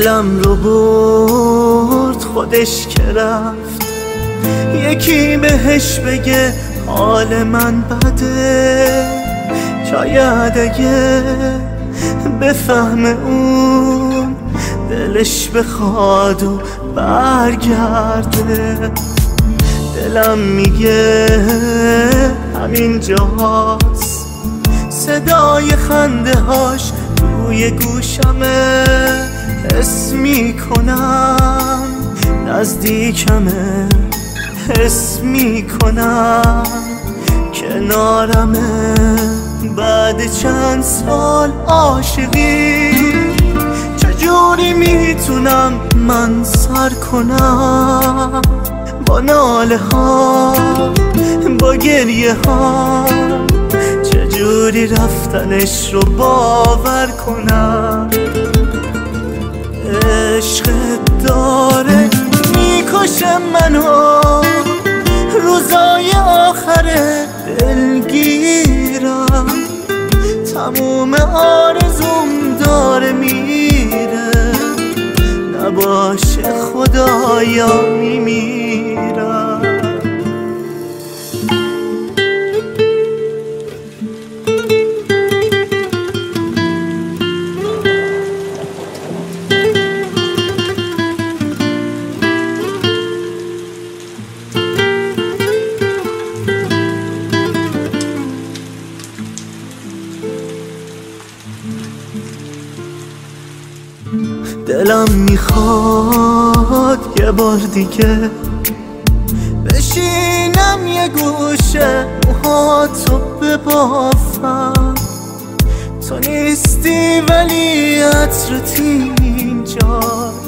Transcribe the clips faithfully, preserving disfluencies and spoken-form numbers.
دلم رو برد خودش که رفت، یکی بهش بگه حال من بده، شاید اگه بفهم اون دلش بخواد و برگرده. دلم میگه همین جاست، صدای خنده هاش روی گوشمه، حس میکنم نزدیکمه، حس میکنم کنارمه. بعد چند سال عاشقی چجوری میتونم من سر کنم، با ناله ها با گریه ها، چجوری رفتنش رو باور کنم. عشقت داره میکشه منو، روزای آخر دلگیرم، تموم آرزوم داره میره، نباشه خدایا میمیرم. دلم میخواد یه بار دیگه بشینم یه گوشه موهاتو ببافم، تو نیستی ولی عطرت اینجا،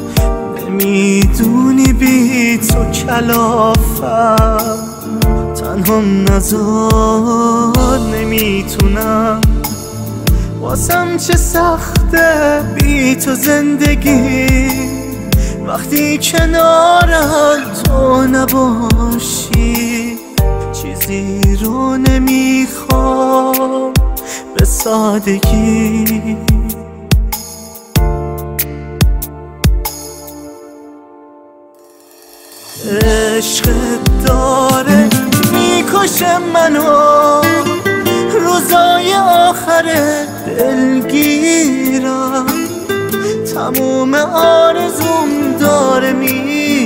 نمیدونی بی تو کلافم، تنهام نذار نمیتونم، واسم چه سخته بی تو زندگی، وقتی کنارم تو نباشی، چیزی رو نمیخوام به سادگی. عشقت داره میکشه منو، روزای آخر دلگیرم، تموم آرزوم داره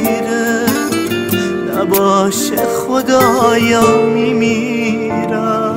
میره، نباشه خدایا میمیرم.